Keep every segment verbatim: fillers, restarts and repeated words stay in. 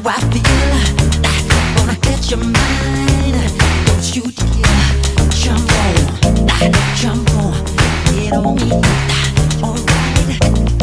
I feel, gonna hit your mind. Don't you dare jump on, jump on, get on me, alright.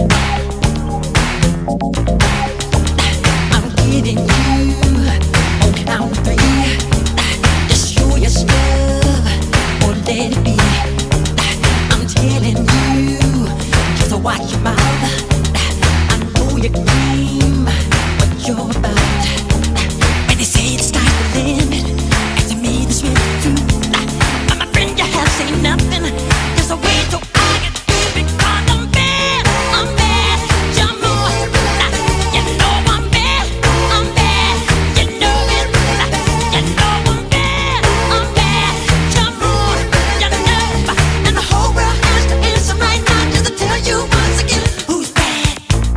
I'm getting you on count three. Just show your stuff or let it be. I'm telling you, just watch your mouth. I know your game, what you're about. When they say it's time to limit, and to me this really true. But my friend, you have seen nothing. There's a way to argue because I'm bad, I'm bad. Jump on, you know I'm bad, I'm bad. You know it, you know I'm bad, I'm bad. Jump on, you know, and the whole world has to answer right now just to tell you once again who's bad.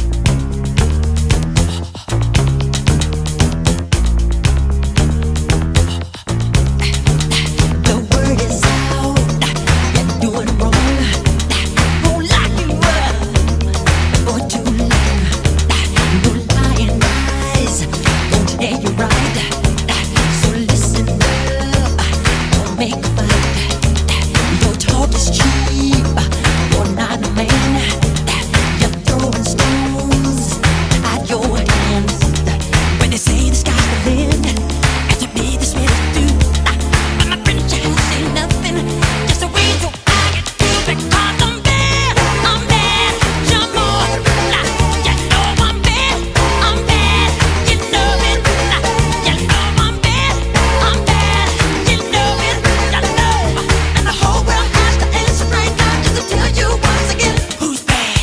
The word is out, you're doing wrong. Won't lock you up for too long. No lying eyes won't tell you right. So listen up, don't make a fight. Your talk is cheap, you're not a man. You're throwing stones at your hands. When they say the sky's the limit, and to me this really do. But my friend, you have seen nothing. Just a way to argue because I'm bad, I'm bad. Jump on, you know I'm bad, I'm bad. You know it, you know I'm bad, I'm bad. You know it, you know, and the whole world has to answer right now just to tell you once again who's bad.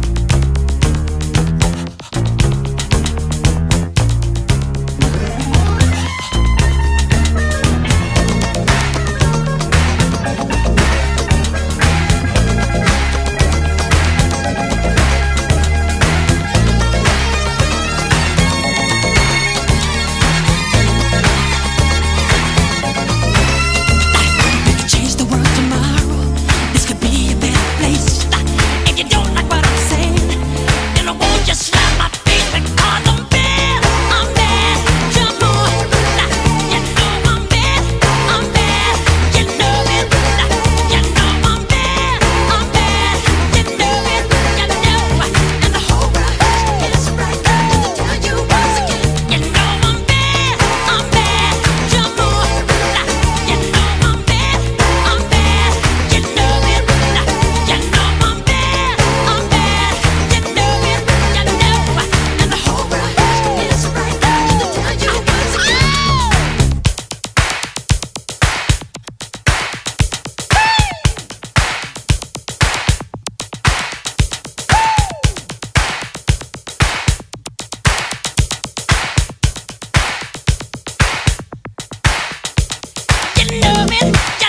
We could change the world tomorrow. This could be a better place. If you don't like what I'm saying, then I won't just slap my face because I'm bad, I'm bad. Jump on, you know I'm bad, I'm bad. You know it, you know I'm bad, I'm bad. You know it, you know, and the whole world has to answer right now just to tell you once again. You know I'm bad, I'm bad. Jump on, you know I'm bad, I'm bad. You know it, you know I'm bad, I'm bad. You know it, you know, and the whole world has to answer right now just to tell you once again. You know it.